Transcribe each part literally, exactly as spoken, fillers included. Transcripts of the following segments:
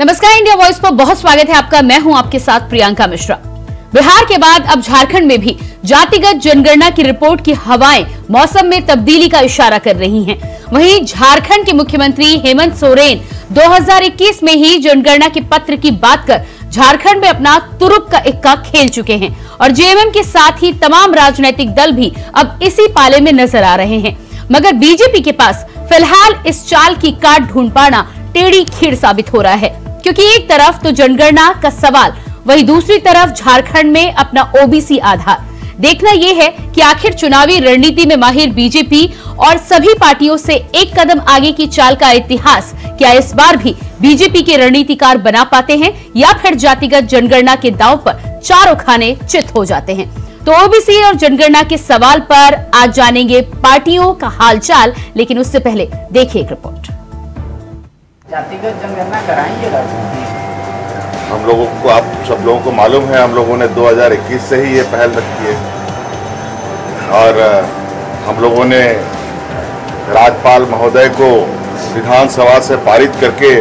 नमस्कार, India voice पर बहुत स्वागत है आपका। मैं हूं आपके साथ प्रियंका मिश्रा। बिहार के बाद अब झारखंड में भी जातिगत जनगणना की रिपोर्ट की हवाएं मौसम में तब्दीली का इशारा कर रही हैं। वहीं झारखंड के मुख्यमंत्री हेमंत सोरेन दो हज़ार इक्कीस में ही जनगणना के पत्र की बात कर झारखंड में अपना तुरुप का इक्का खेल चुके हैं और जेएमएम के साथ ही तमाम राजनीतिक दल भी अब इसी पाले में नजर आ रहे हैं। मगर बीजेपी के पास फिलहाल इस चाल की काट ढूंढ पाना टेढ़ी खीर साबित हो रहा है, क्योंकि एक तरफ तो जनगणना का सवाल, वहीं दूसरी तरफ झारखंड में अपना ओबीसी आधार। देखना यह है कि आखिर चुनावी रणनीति में माहिर बीजेपी और सभी पार्टियों से एक कदम आगे की चाल का इतिहास क्या इस बार भी बीजेपी के रणनीतिकार बना पाते हैं या फिर जातिगत जनगणना के दांव पर चारों खाने चित हो जाते हैं। तो ओबीसी और जनगणना के सवाल पर आज जानेंगे पार्टियों का हालचाल, लेकिन उससे पहले देखिए एक रिपोर्ट। जातिगत जनगणना कराएंगे राजनीति? हम लोगों को, आप सब लोगों को मालूम है, हम लोगों ने दो हज़ार इक्कीस से ही ये पहल रखी है और हम लोगों ने राज्यपाल महोदय को विधानसभा से पारित करके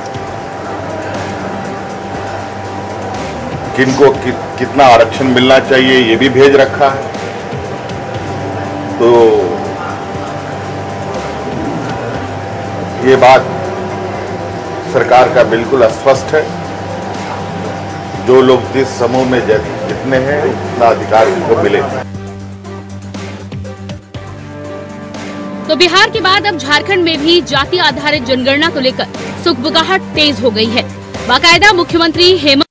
किनको कि, कितना आरक्षण मिलना चाहिए ये भी भेज रखा है। तो ये बात सरकार का बिल्कुल अस्पष्ट है। जो लोग जिस समूह में जितने हैं उतना अधिकार इनको मिलेगा। तो बिहार के बाद अब झारखंड में भी जाति आधारित जनगणना को लेकर सुगबुगाहट तेज हो गई है। बाकायदा मुख्यमंत्री हेमंत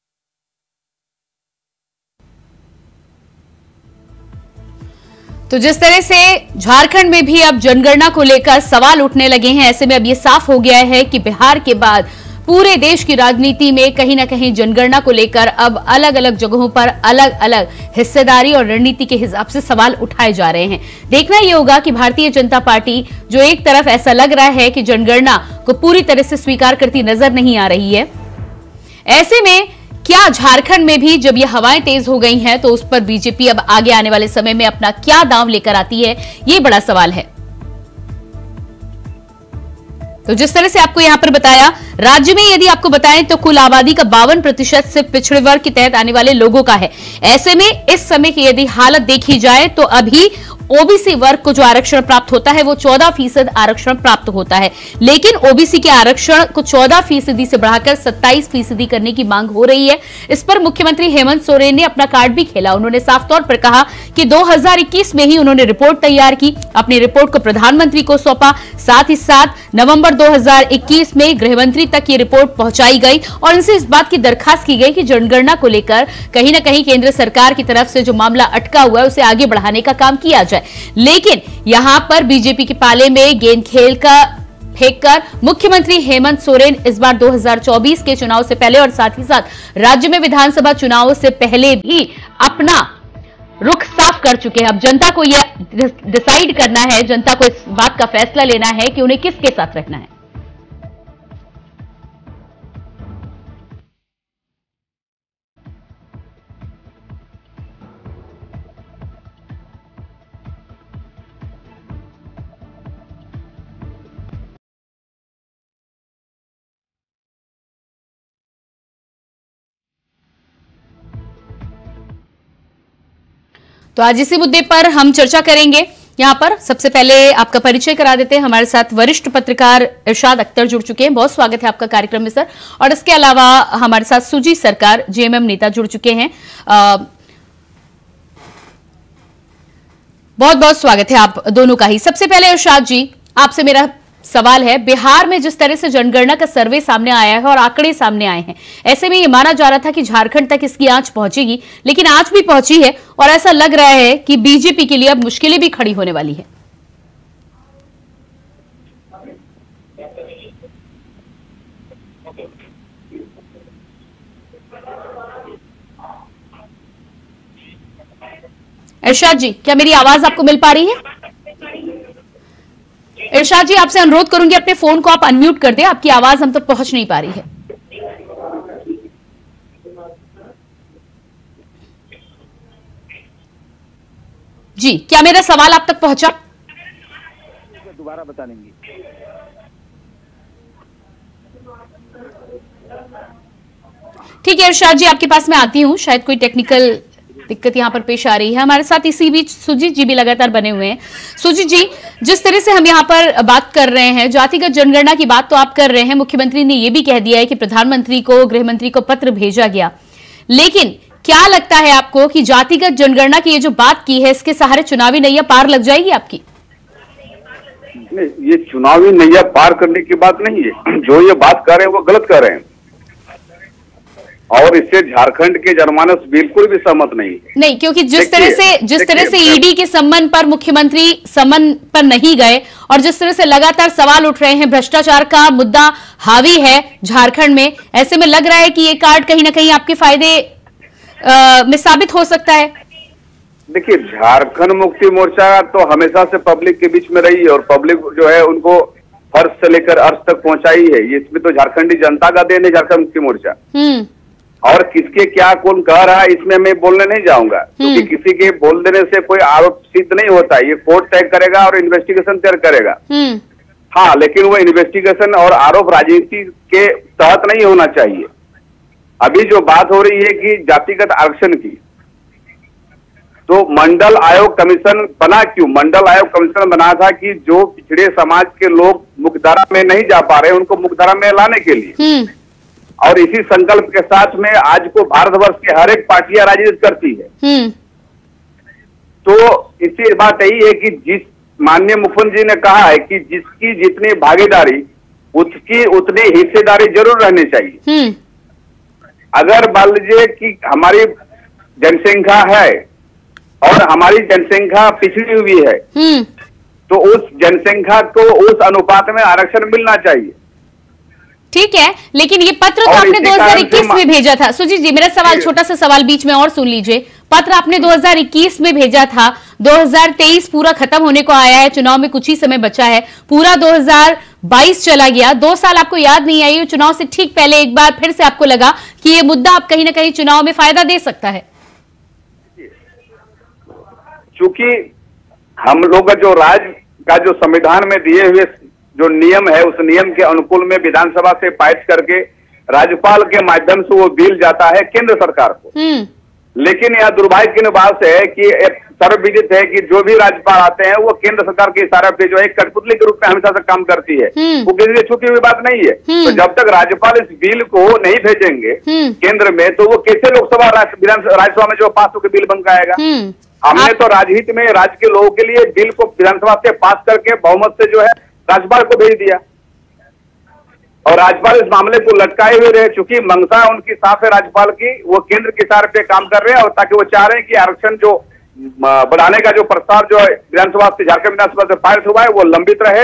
तो जिस तरह से झारखंड में भी अब जनगणना को लेकर सवाल उठने लगे हैं, ऐसे में अब ये साफ हो गया है कि बिहार के बाद पूरे देश की राजनीति में कहीं ना कहीं जनगणना को लेकर अब अलग अलग जगहों पर अलग अलग हिस्सेदारी और रणनीति के हिसाब से सवाल उठाए जा रहे हैं। देखना यह होगा कि भारतीय जनता पार्टी, जो एक तरफ ऐसा लग रहा है कि जनगणना को पूरी तरह से स्वीकार करती नजर नहीं आ रही है, ऐसे में क्या झारखंड में भी जब ये हवाएं तेज हो गई हैं तो उस पर बीजेपी अब आगे आने वाले समय में अपना क्या दांव लेकर आती है, ये बड़ा सवाल है। तो जिस तरह से आपको यहां पर बताया, राज्य में यदि आपको बताएं तो कुल आबादी का बावन प्रतिशत सिर्फ पिछड़े वर्ग के तहत आने वाले लोगों का है। ऐसे में इस समय की यदि हालत देखी जाए तो अभी ओबीसी वर्ग को जो आरक्षण प्राप्त होता है वो चौदह फीसद आरक्षण प्राप्त होता है, लेकिन ओबीसी के आरक्षण को चौदह फीसदी से बढ़ाकर सत्ताईस फीसदी करने की मांग हो रही है। इस पर मुख्यमंत्री हेमंत सोरेन ने अपना कार्ड भी खेला। उन्होंने साफ तौर पर कहा कि दो हज़ार इक्कीस में ही उन्होंने रिपोर्ट तैयार की, अपनी रिपोर्ट को प्रधानमंत्री को सौंपा, साथ ही साथ नवंबर दो हज़ार इक्कीस में गृह मंत्री तक ये रिपोर्ट पहुंचाई गई और उनसे इस बात की दरखास्त की गई कि जनगणना को लेकर कहीं ना कहीं केंद्र सरकार की तरफ से जो मामला अटका हुआ है उसे आगे बढ़ाने का काम किया जाए। लेकिन यहां पर बीजेपी के पाले में गेंद खेल का फेंककर मुख्यमंत्री हेमंत सोरेन इस बार दो हज़ार चौबीस के चुनाव से पहले और साथ ही साथ राज्य में विधानसभा चुनाव से पहले भी अपना रुख साफ कर चुके हैं। अब जनता को यह डिसाइड करना है, जनता को इस बात का फैसला लेना है कि उन्हें किसके साथ रहना है। तो आज इसी मुद्दे पर हम चर्चा करेंगे। यहाँ पर सबसे पहले आपका परिचय करा देते हैं। हमारे साथ वरिष्ठ पत्रकार इरशाद अख्तर जुड़ चुके हैं। बहुत स्वागत है आपका कार्यक्रम में सर। और इसके अलावा हमारे साथ सुजी सरकार, जेएमएम नेता जुड़ चुके हैं। आ, बहुत बहुत स्वागत है आप दोनों का ही। सबसे पहले इरशाद जी, आपसे मेरा सवाल है, बिहार में जिस तरह से जनगणना का सर्वे सामने आया है और आंकड़े सामने आए हैं, ऐसे में ये माना जा रहा था कि झारखंड तक इसकी आंच पहुंचेगी, लेकिन आज भी पहुंची है और ऐसा लग रहा है कि बीजेपी के लिए अब मुश्किलें भी खड़ी होने वाली है। इरशाद जी, क्या मेरी आवाज आपको मिल पा रही है? इरशाद जी, आपसे अनुरोध करूंगी अपने फोन को आप अनम्यूट कर दें, आपकी आवाज हम तक पहुंच नहीं पा रही है। जी, क्या मेरा सवाल आप तक पहुंचा? दोबारा बता लेंगे। ठीक है इरशाद जी, आपके पास मैं आती हूँ, शायद कोई टेक्निकल दिक्कत यहाँ पर पेश आ रही है। हमारे साथ इसी बीच सुजीत जी भी लगातार बने हुए हैं। सुजीत जी, जिस तरह से हम यहाँ पर बात कर रहे हैं, जातिगत जनगणना की बात तो आप कर रहे हैं, मुख्यमंत्री ने ये भी कह दिया है कि प्रधानमंत्री को, गृह मंत्री को पत्र भेजा गया, लेकिन क्या लगता है आपको कि जातिगत जनगणना की ये जो बात की है, इसके सहारे चुनावी नैया पार लग जाएगी आपकी? नहीं, ये चुनावी नैया पार करने की बात नहीं है। जो ये बात कर रहे हैं वो गलत कर रहे हैं, और इससे झारखंड के जनमानस बिल्कुल भी सहमत नहीं है। नहीं, क्योंकि जिस तरह से जिस तरह से ईडी के सम्मन पर मुख्यमंत्री सम्मन पर नहीं गए, और जिस तरह से लगातार सवाल उठ रहे हैं, भ्रष्टाचार का मुद्दा हावी है झारखंड में, ऐसे में लग रहा है कि ये कार्ड कहीं ना कहीं आपके फायदे आ, में साबित हो सकता है। देखिए, झारखंड मुक्ति मोर्चा तो हमेशा से पब्लिक के बीच में रही है, और पब्लिक जो है उनको फर्श से लेकर अर्श तक पहुंचाई है। इसमें तो झारखंडी जनता का देन है झारखंड मुक्ति मोर्चा। हम्म और किसके क्या कौन कह रहा है इसमें मैं बोलने नहीं जाऊंगा, क्योंकि किसी के बोल देने से कोई आरोप सिद्ध नहीं होता। ये कोर्ट तय करेगा और इन्वेस्टिगेशन तय करेगा। हाँ, लेकिन वो इन्वेस्टिगेशन और आरोप राजनीति के तहत नहीं होना चाहिए। अभी जो बात हो रही है कि जातिगत आरक्षण की, तो मंडल आयोग कमीशन बना क्यों? मंडल आयोग कमीशन बना था कि जो पिछड़े समाज के लोग मुख्यधारा में नहीं जा पा रहे, उनको मुख्यधारा में लाने के लिए। और इसी संकल्प के साथ में आज को भारतवर्ष की हर एक पार्टियां राजनीति करती है। तो इससे बात यही है कि जिस माननीय मुख्यमंत्री जी ने कहा है कि जिसकी जितनी भागीदारी उसकी उतनी हिस्सेदारी जरूर रहनी चाहिए। अगर मान लीजिए कि हमारी जनसंख्या है और हमारी जनसंख्या पिछड़ी हुई है, तो उस जनसंख्या को उस अनुपात में आरक्षण मिलना चाहिए। ठीक है, लेकिन ये पत्र तो आपने दो हज़ार इक्कीस में भेजा था। सुजीत जी, मेरा सवाल, छोटा सा सवाल बीच में और सुन लीजिए। पत्र आपने दो हज़ार इक्कीस में भेजा था, दो हज़ार तेईस पूरा खत्म होने को आया है, चुनाव में कुछ ही समय बचा है, पूरा दो हज़ार बाईस चला गया, दो साल आपको याद नहीं आई, चुनाव से ठीक पहले एक बार फिर से आपको लगा कि ये मुद्दा आप कहीं ना कहीं चुनाव में फायदा दे सकता है। चूंकि हम लोग का जो राज्य का जो संविधान में दिए हुए जो नियम है, उस नियम के अनुकूल में विधानसभा से पारित करके राज्यपाल के माध्यम से वो बिल जाता है केंद्र सरकार को। लेकिन यह दुर्भाग्य की बात है कि सर्वविदित है कि जो भी राज्यपाल आते हैं वो केंद्र सरकार के इशारे पे जो है कठपुतली के रूप में हमेशा से काम करती है। वो किसी से छुपी हुई बात नहीं है। तो जब तक राज्यपाल इस बिल को नहीं भेजेंगे केंद्र में, तो वो कैसे लोकसभा राज्यसभा में जो पास होकर बिल बन के आएगा? हमने तो राजहित में राज्य के लोगों के लिए बिल को विधानसभा से पास करके बहुमत से जो है राज्यपाल को भेज दिया, और राज्यपाल इस मामले को लटकाए हुए रहे। चूंकि मंशा उनकी साफ है राज्यपाल की, वो केंद्र के इशारे पे काम कर रहे हैं, और ताकि वो चाह रहे हैं कि आरक्षण जो बढ़ाने का जो प्रस्ताव जो विधानसभा से, झारखंड विधानसभा से पारित हुआ है, वो लंबित रहे।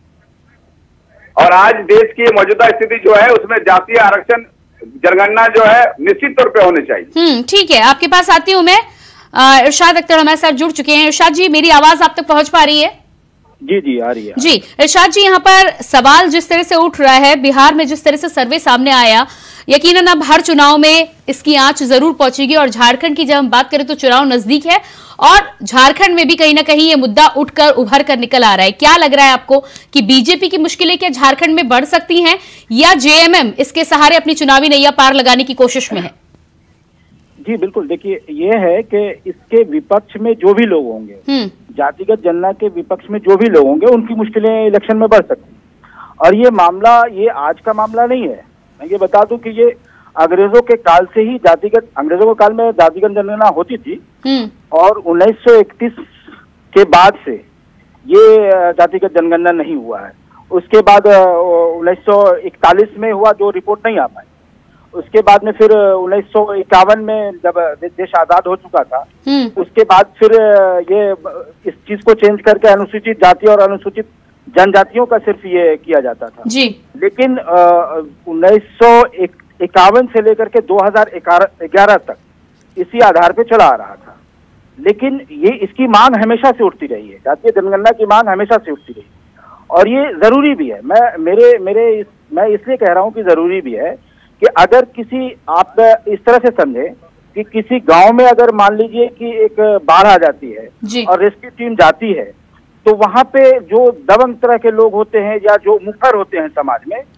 और आज देश की मौजूदा स्थिति जो है उसमें जातीय आरक्षण जनगणना जो है निश्चित तौर पर होनी चाहिए। हम्म ठीक है, आपके पास आती हूँ मैं। इरशाद अख्तर हमारे साथ जुड़ चुके हैं। इरशाद जी, मेरी आवाज आप तक पहुंच पा रही है? जी जी आ रही है जी। इरशाद जी, यहाँ पर सवाल जिस तरह से उठ रहा है, बिहार में जिस तरह से सर्वे सामने आया, यकीनन अब हर चुनाव में इसकी आंच जरूर पहुंचेगी, और झारखंड की जब हम बात करें तो चुनाव नजदीक है, और झारखंड में भी कहीं ना कहीं ये मुद्दा उठकर उभर कर निकल आ रहा है। क्या लग रहा है आपको कि बीजेपी की मुश्किलें क्या झारखंड में बढ़ सकती हैं, या जेएमएम इसके सहारे अपनी चुनावी नैया पार लगाने की कोशिश में है? जी बिल्कुल, देखिए ये है कि इसके विपक्ष में जो भी लोग होंगे, जातिगत जनगणना के विपक्ष में जो भी लोग होंगे, उनकी मुश्किलें इलेक्शन में बढ़ सकती हैं। और ये मामला ये आज का मामला नहीं है। मैं ये बता दूं कि ये अंग्रेजों के काल से ही जातिगत अंग्रेजों के काल में जातिगत जनगणना होती थी, और उन्नीस सौ इकतीस के बाद से ये जातिगत जनगणना नहीं हुआ है। उसके बाद उन्नीस सौ इकतालीस में हुआ, जो रिपोर्ट नहीं आ पाई। उसके बाद में फिर उन्नीस सौ इक्यावन में जब देश आजाद हो चुका था, उसके बाद फिर ये इस चीज को चेंज करके अनुसूचित जाति और अनुसूचित जनजातियों का सिर्फ ये किया जाता था जी। लेकिन उन्नीस सौ इक्यावन से लेकर के दो हजार ग्यारह तक इसी आधार पे चला आ रहा था। लेकिन ये इसकी मांग हमेशा से उठती रही है, जातीय जनगणना की मांग हमेशा से उठती रही है, और ये जरूरी भी है। मैं मेरे मेरे इस, मैं इसलिए कह रहा हूँ कि जरूरी भी है कि अगर किसी, आप इस तरह से समझे कि किसी गांव में अगर मान लीजिए कि एक बाढ़ आ जाती है और रेस्क्यू टीम जाती है, तो वहां पे जो दबंग तरह के लोग होते हैं या जो मुखर होते हैं समाज में,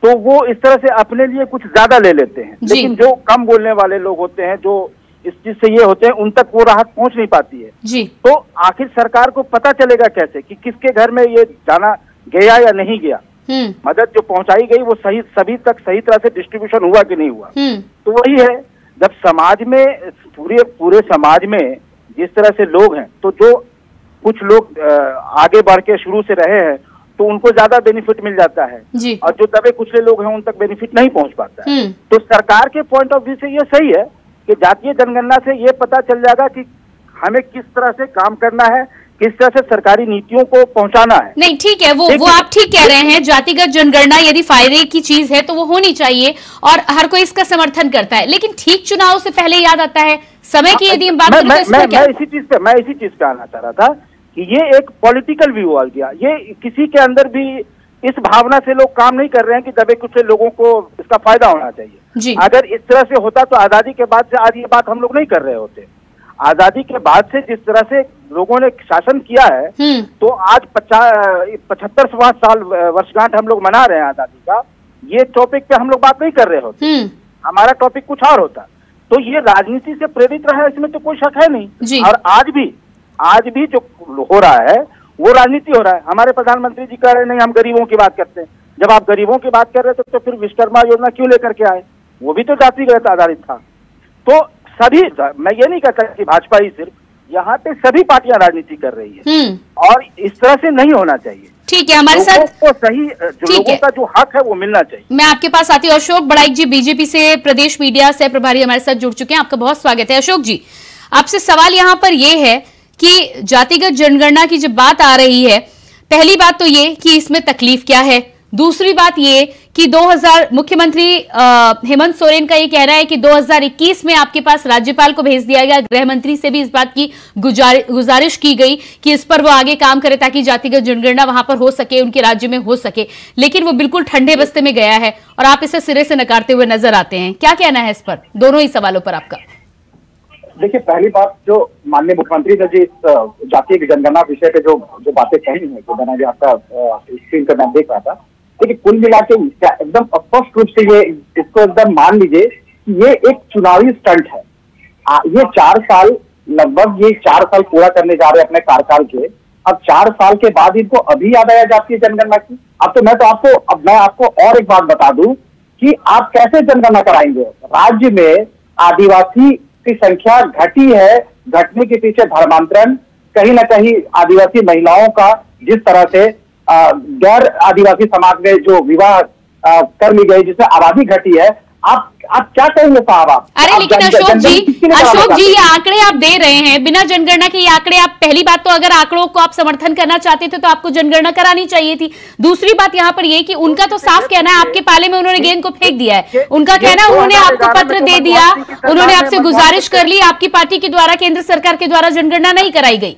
तो वो इस तरह से अपने लिए कुछ ज्यादा ले लेते हैं, लेकिन जो कम बोलने वाले लोग होते हैं, जो इस चीज से ये होते हैं, उन तक वो राहत पहुंच नहीं पाती है जी। तो आखिर सरकार को पता चलेगा कैसे कि किसके घर में ये जाना गया या नहीं गया, मदद जो पहुंचाई गई वो सही सभी तक सही तरह से डिस्ट्रीब्यूशन हुआ कि नहीं हुआ। तो वही है, जब समाज में पूरे पूरे समाज में जिस तरह से लोग हैं, तो जो कुछ लोग आगे बढ़ के शुरू से रहे हैं तो उनको ज्यादा बेनिफिट मिल जाता है जी। और जो दबे कुचले लोग हैं उन तक बेनिफिट नहीं पहुंच पाता है। तो सरकार के पॉइंट ऑफ व्यू से ये सही है कि जातीय जनगणना से ये पता चल जाएगा कि हमें किस तरह से काम करना है, किस तरह से सरकारी नीतियों को पहुंचाना है। नहीं ठीक है, वो वो आप ठीक कह रहे हैं, जातिगत जनगणना यदि फायदे की चीज है तो वो होनी चाहिए और हर कोई इसका समर्थन करता है, लेकिन ठीक चुनाव से पहले याद आता है समय की यदि हम बात करें तो इसमें क्या? मैं इसी चीज पे मैं इसी चीज पे आना चाह रहा था कि ये एक पॉलिटिकल व्यू आ गया, ये किसी के अंदर भी इस भावना से लोग काम नहीं कर रहे हैं कि दबे कुचले लोगों को इसका फायदा होना चाहिए जी। अगर इस तरह से होता तो आजादी के बाद से आज ये बात हम लोग नहीं कर रहे होते। आजादी के बाद से जिस तरह से लोगों ने शासन किया है तो आज पचहत्तरवां साल वर्षगांठ हम लोग मना रहे हैं आजादी का, ये टॉपिक पे हम लोग बात नहीं कर रहे होते, हमारा टॉपिक कुछ और होता। तो ये राजनीति से प्रेरित रहा है, इसमें तो कोई शक है नहीं। और आज भी आज भी जो हो रहा है वो राजनीति हो रहा है। हमारे प्रधानमंत्री जी कह रहे नहीं हम गरीबों की बात करते हैं, जब आप गरीबों की बात कर रहे थे तो फिर विश्वकर्मा योजना क्यों लेकर के आए, वो भी तो जातिगत आधारित था। तो सभी, मैं ये नहीं कहता कि भाजपा ही सिर्फ, यहाँ पे सभी पार्टियां राजनीति कर रही है और इस तरह से नहीं होना चाहिए। ठीक है, हमारे साथ तो सही जो लोगों का जो हक है वो मिलना चाहिए। मैं आपके पास आती हूँ, अशोक बड़ाइक जी बीजेपी से प्रदेश मीडिया सह प्रभारी हमारे साथ जुड़ चुके हैं, आपका बहुत स्वागत है। अशोक जी, आपसे सवाल यहाँ पर यह है कि जातिगत जनगणना की जब बात आ रही है, पहली बात तो ये कि इसमें तकलीफ क्या है, दूसरी बात ये कि दो हज़ार मुख्यमंत्री हेमंत सोरेन का ये कहना है कि दो हज़ार इक्कीस में आपके पास राज्यपाल को भेज दिया गया, गृह मंत्री से भी इस बात की गुजार, गुजारिश की गई कि इस पर वो आगे काम करे ताकि जातिगत जनगणना वहां पर हो सके, उनके राज्य में हो सके, लेकिन वो बिल्कुल ठंडे बस्ते में गया है और आप इसे सिरे से नकारते हुए नजर आते हैं। क्या कहना है इस पर, दोनों ही सवालों पर आपका? देखिए, पहली बात जो माननीय मुख्यमंत्री ने जी इस जातीय जनगणना विषय पे जो जो बातें कही हैं, तो मैंने आपका स्क्रीन पर मैं देख रहा था, देखिए कुल मिला के एकदम स्पष्ट रूप से ये इसको एकदम मान लीजिए कि ये एक चुनावी स्टंट है। आ, ये चार साल लगभग ये चार साल पूरा करने जा रहे हैं अपने कार्यकाल के, अब चार साल के बाद इनको अभी याद आया जातीय जनगणना की। अब तो मैं तो आपको अब मैं आपको और एक बात बता दूं कि आप कैसे जनगणना कराएंगे। राज्य में आदिवासी की संख्या घटी है, घटने के पीछे धर्मांतरण, कहीं ना कहीं आदिवासी महिलाओं का जिस तरह से गैर आदिवासी समाज में जो विवाह कर ली गई, जिससे आबादी घटी है, आप आप क्या कहेंगे साहब? आप अरे लेकिन अशोक जी, अशोक जी ये आंकड़े आप दे रहे हैं बिना जनगणना के, ये आंकड़े आप, पहली बात तो अगर आंकड़ों को आप समर्थन करना चाहते थे तो आपको जनगणना करानी चाहिए थी। दूसरी बात यहाँ पर ये कि उनका तो साफ कहना है आपके पाले में उन्होंने गेंद को फेंक दिया है, उनका कहना है उन्होंने आपको पत्र दे दिया, उन्होंने आपसे गुजारिश कर ली, आपकी पार्टी के द्वारा, केंद्र सरकार के द्वारा जनगणना नहीं कराई गई।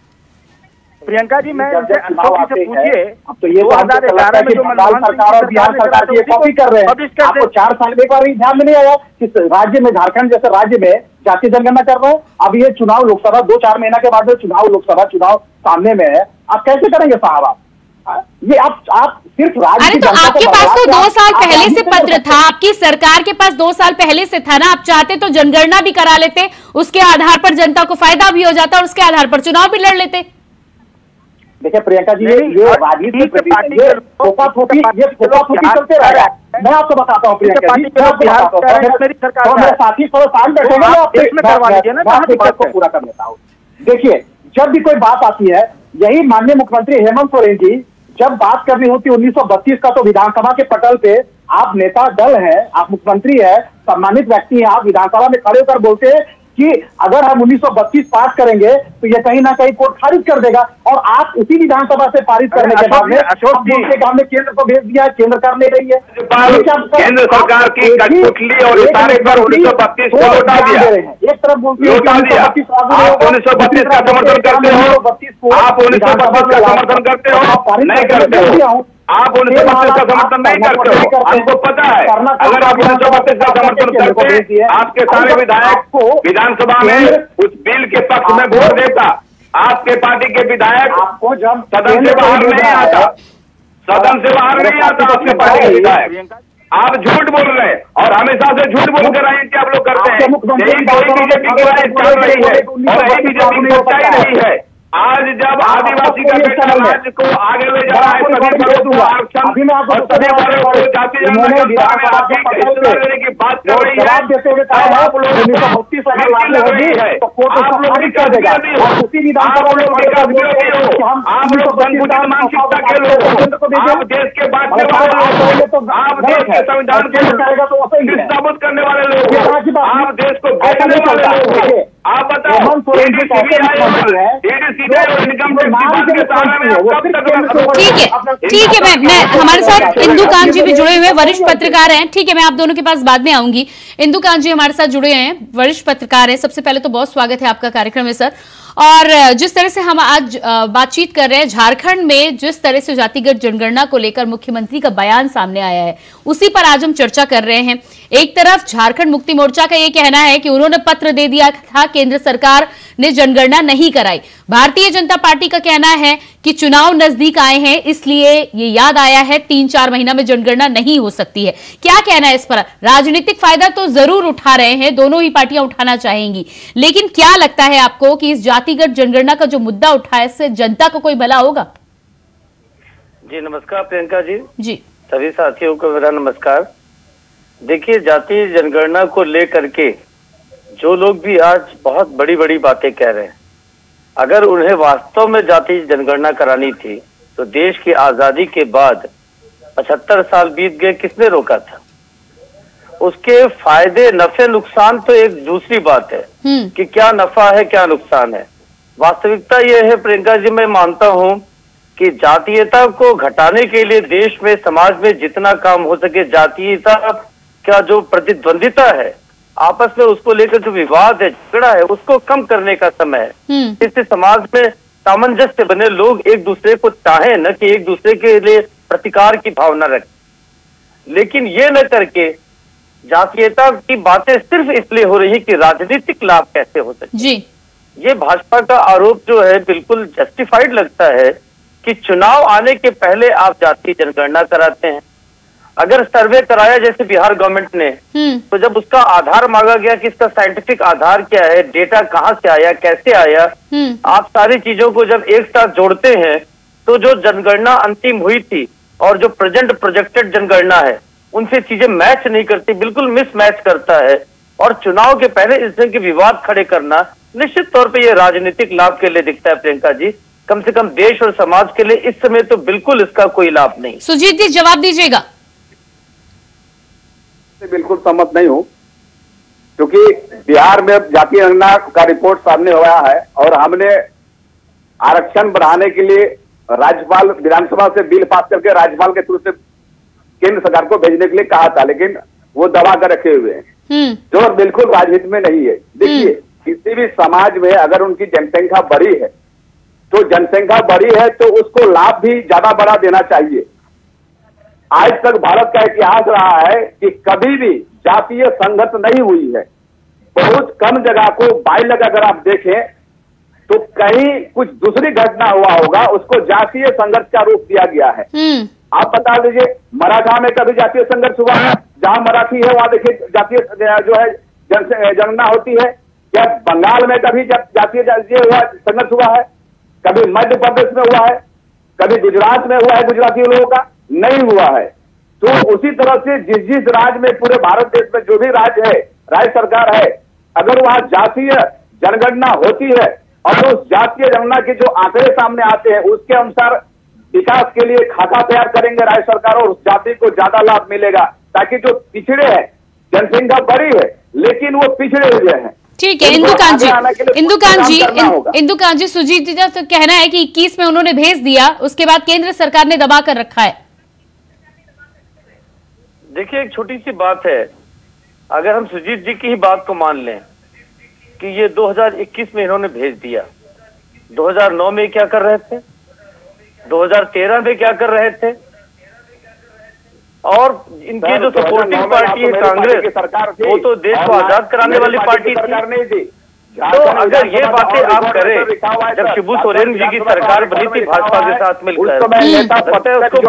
प्रियंका जी, मैं उनसे पूछिए, अब तो ये दो हजार ग्यारह में जो सरकार और बिहार सरकार की कॉपी कर रहे हैं, आपको चार साल में एक बार ध्यान में नहीं आया कि राज्य में, झारखंड जैसे राज्य में जातीय जनगणना कर रहे हैं। अब ये चुनाव लोकसभा दो चार महीना के बाद चुनाव लोकसभा चुनाव सामने में है, आप कैसे करेंगे साहब? आप ये आप आप सिर्फ राज्य, अरे तो आपके पास तो दो साल पहले से पत्र था, आपकी सरकार के पास दो साल पहले से था ना, आप चाहते तो जनगणना भी करा लेते, उसके आधार पर जनता को फायदा भी हो जाता और उसके आधार पर चुनाव भी लड़ लेते। देखिए प्रियंका जी, ये राजनीति ये फोका फोकी ये फोका फोकी चलते रह रहा है। मैं आपको बताता हूँ प्रियंका जी, मेरे साथी थोड़ा शांत बैठेंगे, मैं बात को पूरा कर लेता हूँ। देखिए, जब भी कोई बात आती है, यही माननीय मुख्यमंत्री हेमंत सोरेन जी जब बात करनी होती है उन्नीस सौ बत्तीस का, तो विधानसभा के पटल पे आप नेता दल है, आप मुख्यमंत्री है, सम्मानित व्यक्ति है, आप विधानसभा में खड़े होकर बोलते हैं कि अगर हम उन्नीस सौ बत्तीस पास करेंगे तो ये कहीं ना कहीं कोर्ट खारिज कर देगा, और आप उसी विधानसभा से पारित करने के बाद में अशोक जी के काम में केंद्र को भेज दिया, केंद्र कर ले रही है, केंद्र सरकार की कठपुतली और इशारे पर उन्नीस सौ बत्तीस को लौटा दिया। एक तरफ बोलती है उन्नीस सौ बत्तीस का समर्थन करते हो, आप उन्नीस सौ बत्तीस का समर्थन करते हो, नहीं करते हो, आप उन्नीस सौ बत्तीस का समर्थन नहीं करते हो, हमको पता है। अगर आप उन्नीस सौ बत्तीस का समर्थन करते, आपके सारे विधायक विधानसभा में उस बिल के पक्ष में वोट देता, आपके पार्टी के विधायक आपको जब सदन से बाहर नहीं आता। सदन से बाहर नहीं आता आपके पार्टी का विधायक। आप झूठ बोल रहे हैं और हमेशा से झूठ बोल कर रहे हैं कि आप लोग करते हैं। यही बीजेपी की राय चल रही है और यही बीजेपी सच्चाई नहीं है। आज जब आदिवासी का बेटा राज्य को आगे ले जा रहा है, सभी वर्गों को आरक्षण और सभी वर्गों को जाति जनगणना की बात कर रही है, आप लोग आप लोग की विरोधी हो, आप लोग संकुचित मानसिकता के लोग हो, आप देश के बांटने वाले लोग हो, आप देश के संविधान को साबुत करने वाले लोग हो, आप देश को बेचने वाले लोग हो। आप बताओ ठीक है, ठीक है। मैं मैं हमारे साथ इंदु कांत जी भी जुड़े हुए हैं, वरिष्ठ पत्रकार हैं। ठीक है, मैं आप दोनों के पास बाद में आऊंगी। इंदु कांत जी हमारे साथ जुड़े हैं, वरिष्ठ पत्रकार हैं। सबसे पहले तो बहुत स्वागत है आपका कार्यक्रम में सर। और जिस तरह से हम आज बातचीत कर रहे हैं, झारखंड में जिस तरह से जातिगत जनगणना को लेकर मुख्यमंत्री का बयान सामने आया है, उसी पर आज हम चर्चा कर रहे हैं। एक तरफ झारखंड मुक्ति मोर्चा का ये कहना है कि उन्होंने पत्र दे दिया था, केंद्र सरकार ने जनगणना नहीं कराई। भारतीय जनता पार्टी का कहना है कि चुनाव नजदीक आए हैं, इसलिए ये याद आया है तीन चार महीना में जनगणना नहीं हो सकती है। क्या कहना है इस पर? राजनीतिक फायदा तो जरूर उठा रहे हैं, दोनों ही पार्टियां उठाना चाहेंगी, लेकिन क्या लगता है आपको कि इस जातिगत जनगणना का जो मुद्दा उठा है, इससे जनता को कोई भला होगा? जी नमस्कार प्रियंका जी। जी सभी साथियों को मेरा नमस्कार। देखिए, जातीय जनगणना को लेकर के जो लोग भी आज बहुत बड़ी बड़ी बातें कह रहे हैं, अगर उन्हें वास्तव में जातीय जनगणना करानी थी तो देश की आजादी के बाद पचहत्तर साल बीत गए, किसने रोका था? उसके फायदे नफे नुकसान तो एक दूसरी बात है कि क्या नफा है क्या नुकसान है। वास्तविकता यह है प्रियंका जी, मैं मानता हूं कि जातीयता को घटाने के लिए देश में समाज में जितना काम हो सके, जातीयता का जो प्रतिद्वंदिता है आपस में, उसको लेकर जो विवाद है, झगड़ा है, उसको कम करने का समय है। इससे समाज में सामंजस्य बने, लोग एक दूसरे को चाहें, न कि एक दूसरे के लिए प्रतिकार की भावना रखें। लेकिन ये न करके जातीयता की बातें सिर्फ इसलिए हो रही है कि राजनीतिक लाभ कैसे हो सके। जी ये भाजपा का आरोप जो है बिल्कुल जस्टिफाइड लगता है कि चुनाव आने के पहले आप जातीय जनगणना कराते हैं। अगर सर्वे कराया जैसे बिहार गवर्नमेंट ने, तो जब उसका आधार मांगा गया कि इसका साइंटिफिक आधार क्या है, डेटा कहाँ से आया, कैसे आया, आप सारी चीजों को जब एक साथ जोड़ते हैं तो जो जनगणना अंतिम हुई थी और जो प्रेजेंट प्रोजेक्टेड जनगणना है, उनसे चीजें मैच नहीं करती, बिल्कुल मिसमैच करता है। और चुनाव के पहले इस तरह के विवाद खड़े करना निश्चित तौर पे ये राजनीतिक लाभ के लिए दिखता है प्रियंका जी। कम से कम देश और समाज के लिए इस समय तो बिल्कुल इसका कोई लाभ नहीं। सुजीत जी जवाब दीजिएगा। बिल्कुल सहमत नहीं हूं, क्योंकि बिहार में जातीय जनगणना का रिपोर्ट सामने हुआ है और हमने आरक्षण बढ़ाने के लिए राज्यपाल विधानसभा से बिल पास करके राज्यपाल के थ्रू से केंद्र सरकार को भेजने के लिए कहा था, लेकिन वो दबा कर रखे हुए हैं, जो बिल्कुल राजनीति में नहीं है। देखिए, किसी भी समाज में अगर उनकी जनसंख्या बड़ी है तो जनसंख्या बड़ी है तो उसको लाभ भी ज्यादा बड़ा देना चाहिए। आज तक भारत का इतिहास रहा है कि कभी भी जातीय संघर्ष नहीं हुई है। बहुत कम जगह को बाइलग अगर आप देखें तो कहीं कुछ दूसरी घटना हुआ होगा, उसको जातीय संघर्ष का रूप दिया गया है। आप बता दीजिए, मराठा में कभी जातीय संघर्ष हुआ है? जहां मराठी है वहां देखिए जातीय जो है जनगणना होती है। क्या बंगाल में कभी जातीय संघर्ष हुआ है? कभी मध्य प्रदेश में हुआ है? कभी गुजरात में हुआ है गुजराती लोगों का? नहीं हुआ है। तो उसी तरह से जिस जिस राज्य में, पूरे भारत देश में जो भी राज्य है, राज्य सरकार है, अगर वहां जातीय जनगणना होती है और उस जातीय जनगणना के जो आंकड़े सामने आते हैं उसके अनुसार विकास के लिए खाता तैयार करेंगे राज्य सरकार और उस जाति को ज्यादा लाभ मिलेगा, ताकि जो पिछड़े हैं, जनसंख्या बड़ी है लेकिन वो पिछड़े हुए हैं। ठीक है इंदु कांत जी, इंदु कांत जी, इंदु कांत जी, सुजीत जी का तो कहना है कि इक्कीस में उन्होंने भेज दिया, उसके बाद केंद्र सरकार ने दबा कर रखा है। देखिए, एक छोटी सी बात है, अगर हम सुजीत जी की ही बात को मान लें कि ये दो हज़ार इक्कीस में इन्होंने भेज दिया, दो हज़ार नौ में क्या कर रहे थे, दो हज़ार तेरह में क्या कर रहे थे, और इनकी जो सपोर्टिंग पार्टी है कांग्रेस, वो तो देश को आजाद कराने वाली पार्टी थी। तो अगर ये बातें आप करें, जब शिबू सोरेन जी की सरकार बनी थी भाजपा के साथ मिलकर, उसको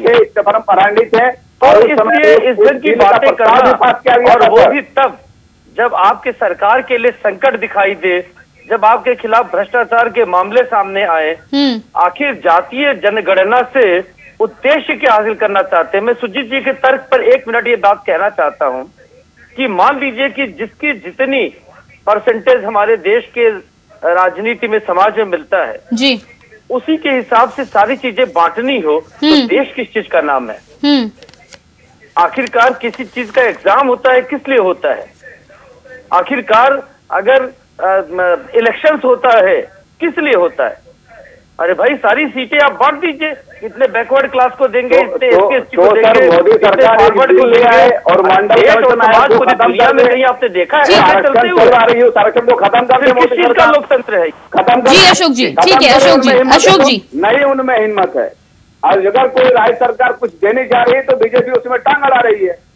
और इसलिए इस दिन की बातें करना, और वो भी तब जब आपके सरकार के लिए संकट दिखाई दे, जब आपके खिलाफ भ्रष्टाचार के मामले सामने आए। आखिर जातीय जनगणना से उद्देश्य क्या हासिल करना चाहते हैं? मैं सुजीत जी के तर्क पर एक मिनट ये बात कहना चाहता हूं कि मान लीजिए कि जिसकी जितनी परसेंटेज हमारे देश के राजनीति में, समाज में मिलता है जी, उसी के हिसाब से सारी चीजें बांटनी हो तो देश किस चीज का नाम है? आखिरकार किसी चीज का एग्जाम होता है, किस लिए होता है? आखिरकार अगर इलेक्शंस होता है, किस लिए होता है? अरे भाई, सारी सीटें आप बांट दीजिए, इतने बैकवर्ड क्लास को देंगे, इतने एससी एसटी को देंगे, मोदी सरकार फॉरवर्ड को ले आए और मंडल समाज पूरी दुनिया में कहीं आपने देखा है चलते हुए? आरक्षण को खत्म कर किस चीज का लोकतंत्र है? खत्म कर जी अशोक जी, ठीक है अशोक जी, अशोक जी नहीं, उनमें हिम्मत है। और अगर कोई राज्य सरकार कुछ देने जा रही है तो बीजेपी उसमें टांग अड़ा रही है।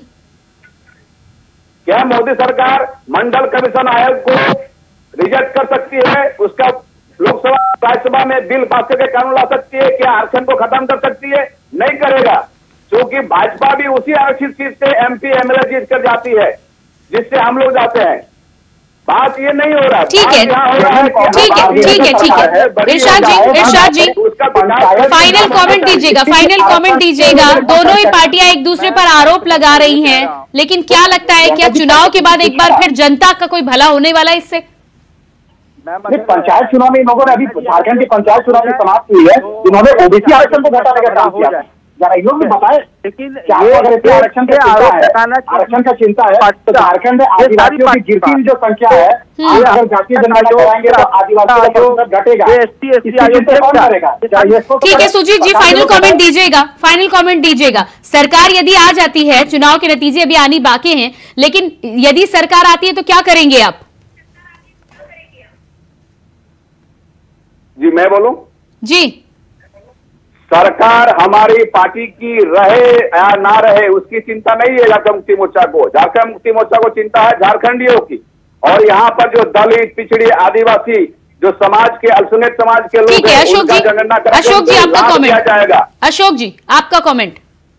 क्या मोदी सरकार मंडल कमीशन आयोग को रिजेक्ट कर सकती है? उसका लोकसभा राज्यसभा में बिल पास करके कानून ला सकती है? क्या आरक्षण को खत्म कर सकती है? नहीं करेगा, क्योंकि भाजपा भी उसी आरक्षित सीट से एमपी एमएलए जीत कर जाती है जिससे हम लोग जाते हैं। बात ये नहीं हो रहा, ठीक है ठीक है ठीक है ठीक है इरशाद जी, इरशाद जी फाइनल कमेंट दीजिएगा, फाइनल कमेंट दीजिएगा। दोनों ही पार्टियां एक दूसरे पर आरोप लगा रही हैं, लेकिन क्या लगता है, क्या चुनाव के बाद एक बार फिर जनता का कोई भला होने वाला है इससे? पंचायत चुनाव में इन लोगों ने, अभी झारखंड की पंचायत चुनाव में समाप्त हुई है, इन्होंने ओबीसी आरक्षण को घटाने का काम किया। जरा इन लोग भी बताए, लेकिन आरक्षण का आरक्षण का चिंता है तो झारखंड में आदिवासियों की गिरती हुई जो संख्या है, अगर जातीय जनगणना कराएंगे तो आदिवासियों का घटेगा। ठीक है सुजीत जी, फाइनल कमेंट दीजिएगा, फाइनल कमेंट दीजिएगा। सरकार यदि आ जाती है, चुनाव के नतीजे अभी आनी बाकी हैं, लेकिन यदि सरकार आती है तो क्या करेंगे आप? जी मैं बोलूं? जी, सरकार हमारी पार्टी की रहे या ना रहे उसकी चिंता नहीं है झारखंड मुक्ति मोर्चा को। झारखंड मुक्ति मोर्चा को चिंता है झारखंडियों की, और यहाँ पर जो दलित, पिछड़ी, आदिवासी, जो समाज के अल्पसंख्यक समाज के लोग हैं, अशोक जी, अशोक जी आपका कमेंट जाएगा। अशोक जी आपका कमेंट।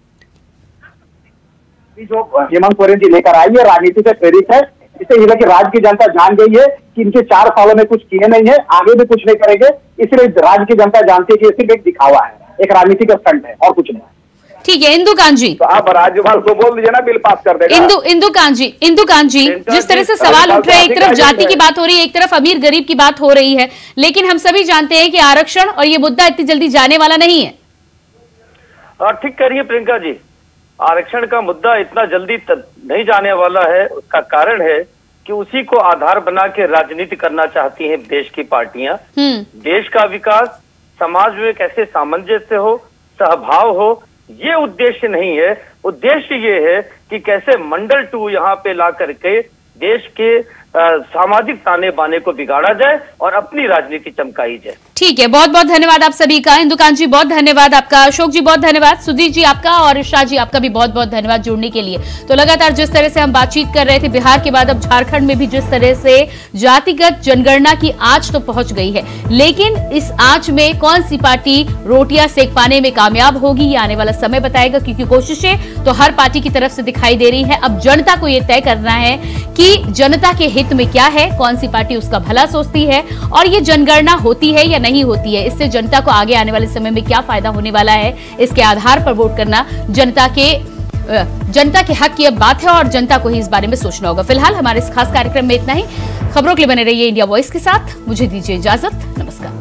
जो हेमंत सोरेन जी लेकर आई है राजनीति से प्रेरित है, इससे ये कि राज्य की जनता जान गई है कि इनके चार सालों में कुछ किए नहीं है, आगे भी कुछ नहीं करेंगे, इसलिए राज्य की जनता जानती है कि ये सिर्फ एक दिखावा है, एक राजनीति का स्टंट है और कुछ नहीं। ठीक है इंदु कांत जी, तो आप राज्यपाल को बोल दीजिए ना, बिल पास कर देगा। इंदु इंदु कांत जी, इंदु कांत जी, जिस तरह से सवाल उठ रहे हैं, एक तरफ जाति की बात हो रही है, एक तरफ अमीर गरीब की बात हो रही है, लेकिन हम सभी जानते हैं कि आरक्षण और ये मुद्दा इतनी जल्दी जाने वाला नहीं है। ठीक कह रही है प्रियंका जी, आरक्षण का मुद्दा इतना जल्दी नहीं जाने वाला है। उसका कारण है कि उसी को आधार बना के राजनीति करना चाहती हैं देश की पार्टियां। देश का विकास, समाज में कैसे सामंजस्य हो, सहभाव हो, ये उद्देश्य नहीं है। उद्देश्य ये है कि कैसे मंडल टू यहाँ पे ला करके देश के आ, सामाजिक ताने बाने को बिगाड़ा जाए और अपनी राजनीति चमकाई जाए। ठीक है, बहुत बहुत धन्यवाद आप सभी का। इंदु कांत जी बहुत धन्यवाद आपका, अशोक जी बहुत धन्यवाद, सुजीत जी आपका और इरशाद जी आपका भी बहुत बहुत धन्यवाद जुड़ने के लिए। तो लगातार जिस तरह से हम बातचीत कर रहे थे, बिहार के बाद अब झारखंड में भी जिस तरह से जातिगत जनगणना की आंच तो पहुंच गई है, लेकिन इस आंच में कौन सी पार्टी रोटियां सेक पाने में कामयाब होगी ये आने वाला समय बताएगा, क्योंकि कोशिशें तो हर पार्टी की तरफ से दिखाई दे रही है। अब जनता को यह तय करना है कि जनता के हित में क्या है, कौन सी पार्टी उसका भला सोचती है और ये जनगणना होती है या नहीं होती है, इससे जनता को आगे आने वाले समय में क्या फायदा होने वाला है, इसके आधार पर वोट करना जनता के जनता के हक की अब बात है और जनता को ही इस बारे में सोचना होगा। फिलहाल हमारे इस खास कार्यक्रम में इतना ही। खबरों के लिए बने रहिए इंडिया वॉइस के साथ, मुझे दीजिए इजाजत, नमस्कार।